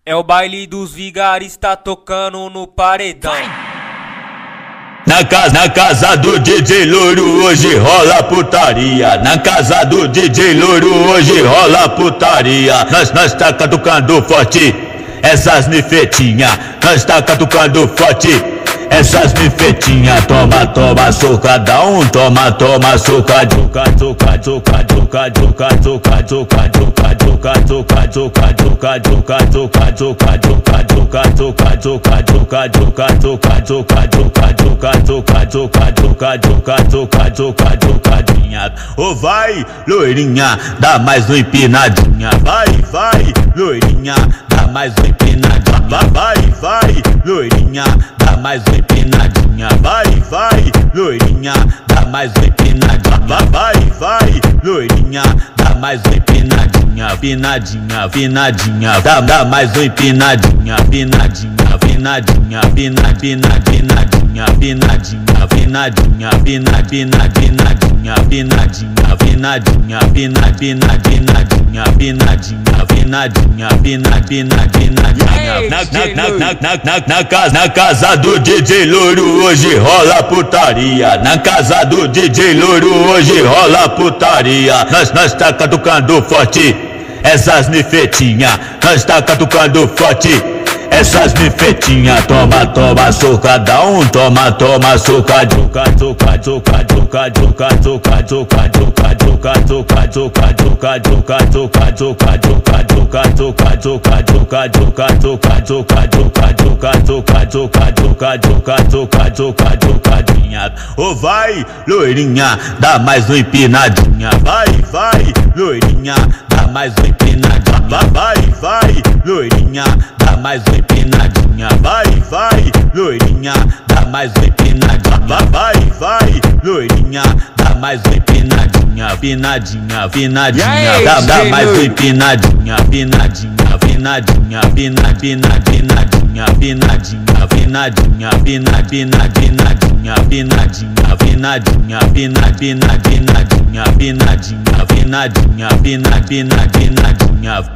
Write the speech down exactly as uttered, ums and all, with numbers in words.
É o baile dos vigaristas tocando no paredão. Na casa, na casa do D J Louro hoje rola putaria. Na casa do D J Louro hoje rola putaria. Nós, nós tá catucando forte essas nifetinha. Nós tá catucando forte essas nifetinha. Toma, toma, socadão. Toma, toma, socadinha. Toma, toma, ô vai, loirinha, dá mais uma empinadinha. Vai, vai, loirinha, dá mais uma empinadinha. Vai, vai, loirinha, dá mais uma empinadinha. Vai, vai, loirinha, dá mais uma empinadinha. Vai, vai, loirinha, dá mais uma empinadinha. Empinadinha, empinadinha, dá, dá mais uma empinadinha. Empinadinha, empinadinha, empinadinha, empinadinha, empinadinha, empinadinha, empinadinha, empinadinha, empinadinha, empinadinha, empinadinha, empinadinha, empinadinha, empinadinha, empinadinha. Na, na, na, na, na, na, casa, na casa do D J Louro hoje rola putaria. Na casa do D J Louro hoje rola putaria. Nós, nós tá catucando forte essas nifetinha. Nós tá catucando forte essas nifetinha. Toma, toma, socadão. Toma, toma, socadinho. Toma, ô vai, loirinha, dá mais uma empinadinha. Vai, vai, loirinha, dá mais uma empinadinha. Vai, vai, loirinha, dá mais uma empinadinha. Vai, vai, loirinha, dá mais uma empinadinha. Vai, vai, loirinha, dá mais uma empinadinha. Empinadinha, empinadinha, dá, dá mais uma empinadinha. Empinadinha, empinadinha, empinadinha, empinadinha, empinadinha, empinadinha, empinadinha, empinadinha, empinadinha, empinadinha, empinadinha, empinadinha, empinadinha, empinadinha, empinadinha, empinadinha.